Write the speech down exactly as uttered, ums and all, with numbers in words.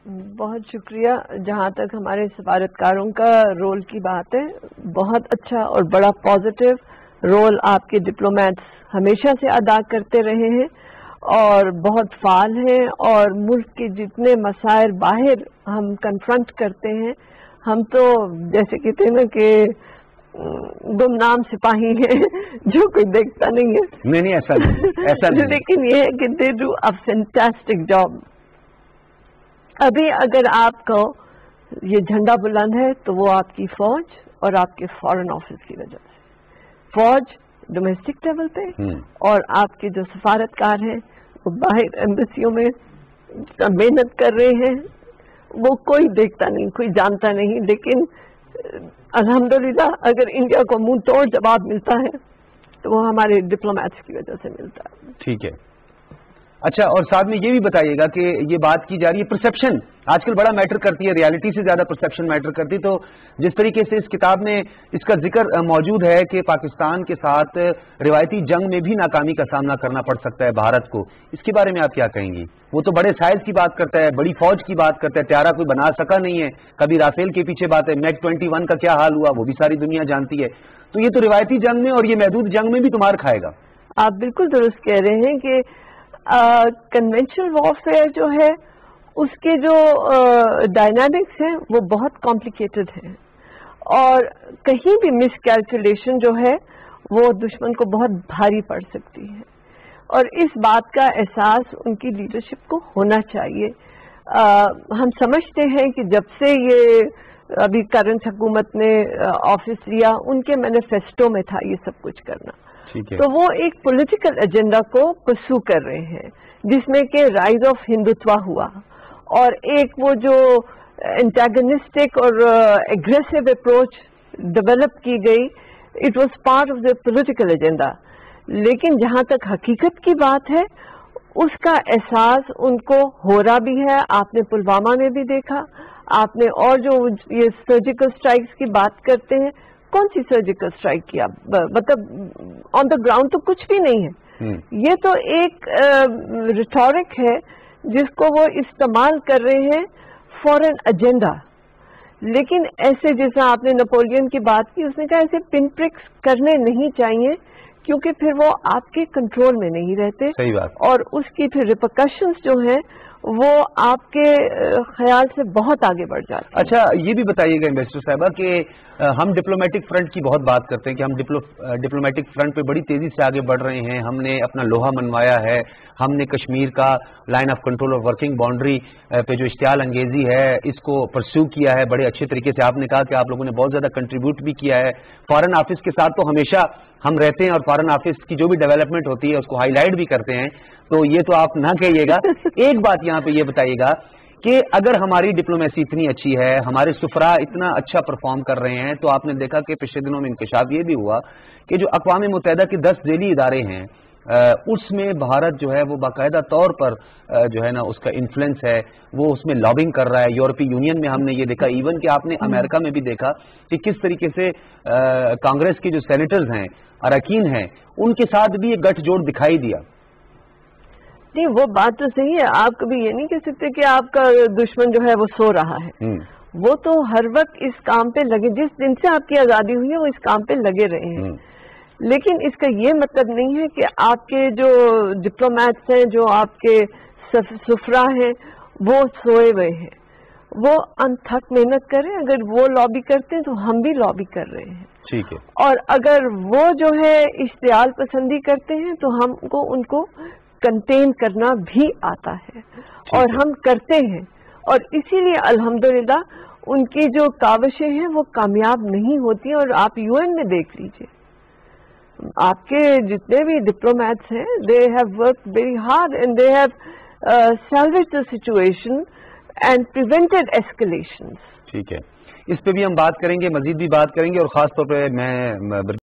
بہت شکریہ. جہاں تک ہمارے سفارتکاروں کا رول کی بات ہے، بہت اچھا اور بڑا پازیٹیو رول آپ کے ڈپلومیٹس ہمیشہ سے ادا کرتے رہے ہیں اور بہت فعال ہیں، اور ملک کے جتنے مسائل باہر ہم کنفرنٹ کرتے ہیں، ہم تو جیسے کہتے ہیں نا کہ گمنام سپاہی ہیں جو کوئی دیکھتا نہیں ہے. نہیں نہیں ایسا نہیں ایسا نہیں لیکن یہ ہے کہ they do a fantastic job. ابھی اگر آپ کو یہ جھنڈا بلند ہے تو وہ آپ کی فوج اور آپ کے فارن آفس کی وجہ سے. فوج ڈومیسٹک لیول پہ اور آپ کے جو سفارتکار ہیں وہ باہر ایمبیسیوں میں محنت کر رہے ہیں، وہ کوئی دیکھتا نہیں، کوئی جانتا نہیں. لیکن الحمدللہ اگر انڈیا کو منہ توڑ جواب ملتا ہے تو وہ ہمارے ڈپلومیٹس کی وجہ سے ملتا ہے. ٹھیک ہے. اچھا، اور ساتھ میں یہ بھی بتائیے گا کہ یہ بات کی جا رہی ہے پرسیپشن آج کل بڑا میٹر کرتی ہے، ریالٹی سے زیادہ پرسیپشن میٹر کرتی ہے. تو جس طریقے سے اس کتاب میں اس کا ذکر موجود ہے کہ پاکستان کے ساتھ روایتی جنگ میں بھی ناکامی کا سامنا کرنا پڑ سکتا ہے بھارت کو، اس کے بارے میں آپ کیا کہیں گی؟ وہ تو بڑے سائز کی بات کرتا ہے، بڑی فوج کی بات کرتا ہے، طیارہ کوئی بنا سکا نہیں ہے، کبھی رافیل کے پیچھے بات ہے، میک ٹوینٹی ون کا کیا حال ہوا وہ بھی ساری دنیا جانتی ہے. تو یہ تو روایتی جنگ میں اور یہ محدود جنگ میں بھی تمہار کھائے گا. آپ بالکل درست کہہ رہے ہیں کہ کنونشنل وارفیئر جو ہے اس کے جو ڈائنامکس ہیں وہ بہت کمپلیکیٹڈ ہیں، اور کہیں بھی مس کیلکولیشن جو ہے وہ دشمن کو بہت بھاری پڑ سکتی ہے، اور اس بات کا احساس ان کی لیڈرشپ کو ہونا چاہیے. ہم سمجھتے ہیں کہ جب سے یہ ابھی کرنٹ حکومت نے آفس لیا ان کے مینیفیسٹو میں تھا یہ سب کچھ کرنا، تو وہ ایک پولیٹیکل ایجنڈا کو پرسو کر رہے ہیں جس میں کہ رائز آف ہندوتوا ہوا، اور ایک وہ جو انٹیگنسٹک اور ایگریسو اپروچ ڈیولپ کی گئی، it was part of the political agenda. لیکن جہاں تک حقیقت کی بات ہے اس کا احساس ان کو ہو رہا بھی ہے. آپ نے پلوامہ میں بھی دیکھا، آپ نے اور جو یہ سرجیکل اسٹرائکس کی بات کرتے ہیں، کون سی سرجیکل اسٹرائک کیا؟ مطلب آن دا گراؤنڈ تو کچھ بھی نہیں ہے. یہ تو ایک ریٹورک ہے جس کو وہ استعمال کر رہے ہیں فار این ایجنڈا. لیکن ایسے جیسا آپ نے نپولین کی بات کی، اس نے کہا ایسے پن پرکس کرنے نہیں چاہیے کیونکہ پھر وہ آپ کے کنٹرول میں نہیں رہتے، اور اس کی پھر ریپرکشنز جو ہیں وہ آپ کے خیال سے بہت آگے بڑھ جاتے ہیں. اچھا، یہ بھی بتائیے گا ایمبیسڈر صاحبہ کہ ہم ڈپلومیٹک فرنٹ کی بہت بات کرتے ہیں کہ ہم ڈپلومیٹک فرنٹ پہ بڑی تیزی سے آگے بڑھ رہے ہیں، ہم نے اپنا لوہا منوایا ہے، ہم نے کشمیر کا لائن آف کنٹرول اور ورکنگ باؤنڈری پہ جو اشتعال انگیزی ہے اس کو پرسیو کیا ہے بڑے اچھے طریقے سے. آپ نے کہا کہ آپ لوگوں نے بہت زیادہ کنٹریبیوٹ بھی کیا ہے. فارن آفس کے ساتھ تو ہمیشہ ہم رہتے ہیں اور فارن آفس کی جو بھی ڈیولپمنٹ ہوتی ہے اس کو ہائی لائٹ بھی کرتے ہیں، تو یہ تو آپ نہ کہیے گا. ایک بات یہاں پہ یہ بتائیے گا کہ اگر ہماری ڈپلومیسی اتنی اچھی ہے، ہمارے سفراء اتنا اچھا پرفارم کر رہے ہیں، تو آپ نے دیکھا کہ پچھلے دنوں میں انکشاف یہ بھی ہوا کہ جو اقوام متحدہ کے دس ذیلی ادارے ہیں اس میں بھارت جو ہے وہ باقاعدہ طور پر جو ہے نا اس کا انفلوئنس ہے، وہ اس میں لابنگ کر رہا ہے. یورپی یونین میں ہم نے یہ دیکھا، ایون کہ آپ نے امریکہ میں بھی دیکھا کہ کس طریقے سے کانگریس کے جو سینیٹرز ہیں، اراکین ہیں، ان کے ساتھ بھی یہ گٹھ جوڑ دکھائی دیا. نہیں، وہ بات تو صحیح ہے. آپ کبھی یہ نہیں کہہ سکتے کہ آپ کا دشمن جو ہے وہ سو رہا ہے. وہ تو ہر وقت اس کام پہ لگے، جس دن سے آپ کی آزادی ہوئی ہے وہ اس کام پہ لگے رہے ہیں. لیکن اس کا یہ مطلب نہیں ہے کہ آپ کے جو ڈپلومیٹس ہیں، جو آپ کے سفراء ہیں، وہ سوئے ہوئے ہیں. وہ انتھک محنت کریں. اگر وہ لابی کرتے ہیں تو ہم بھی لابی کر رہے ہیں. ٹھیک ہے. اور اگر وہ جو ہے اشتعال پسندی کرتے ہیں تو ہم کو ان کو کنٹین کرنا بھی آتا ہے، اور ہم کرتے ہیں. اور اسی لیے الحمدللہ ان کی جو کاوشیں ہیں وہ کامیاب نہیں ہوتی. اور آپ یو این میں دیکھ لیجئے، آپ کے جتنے بھی ڈپلومیٹس ہیں، they have work very hard and they have salvage the situation and prevented escalation. ٹھیک ہے، اس پہ بھی ہم بات کریں گے، مزید بھی بات کریں گے، اور خاص طور پہ میں